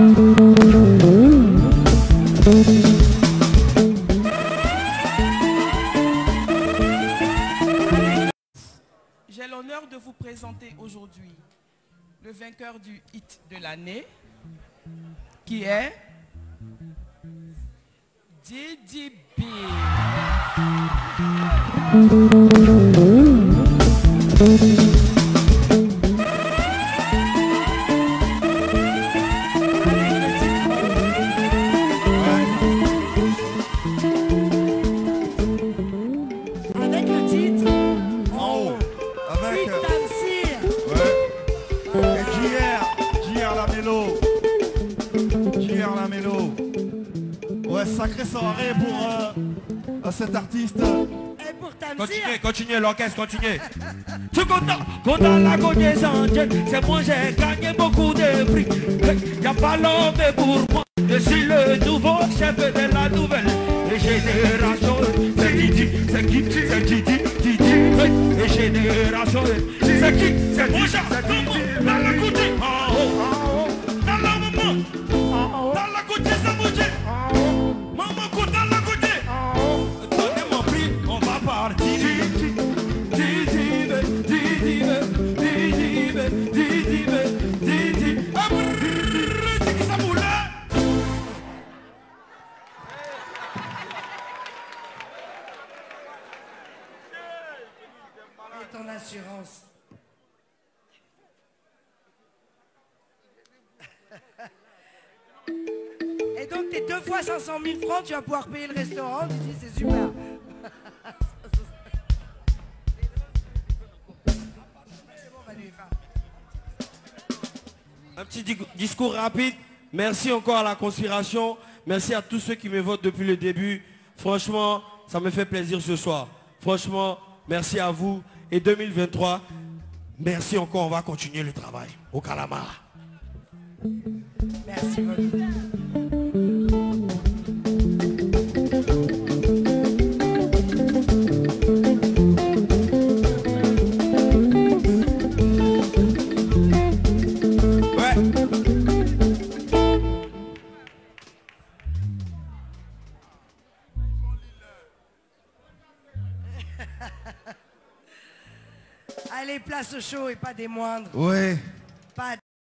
J'ai l'honneur de vous présenter aujourd'hui le vainqueur du hit de l'année, qui est Didi B. Avec le titre en haut. Avec JR la mélo. JR la mélo. Ouais, sacrée soirée pour cet artiste. Et pour Tamsir. Continuez l'orchestre, continuez. Je suis content la connaissance, c'est moi j'ai gagné beaucoup de prix. Y a pas l'homme pour moi, je suis le nouveau chef de la nouvelle génération. C'est Didi, c'est qui, c'est Didi, Didi. Et génération, c'est qui, c'est Didi, c'est Didi. Dans la côté, en haut, dans la maman, dans la côté, ça bouge. Maman, dans la côté, donnez mon prix, on va partir. Et ton assurance. Et donc tes 2 fois 500 000 francs, tu vas pouvoir payer le restaurant. Tu dis c'est super. Un petit discours rapide. Merci encore à la conspiration. Merci à tous ceux qui me votent depuis le début. Franchement, ça me fait plaisir ce soir. Franchement, merci à vous. Et 2023, merci encore. On va continuer le travail au Calamar. Merci beaucoup. Allez, place au show et pas des moindres. Ouais.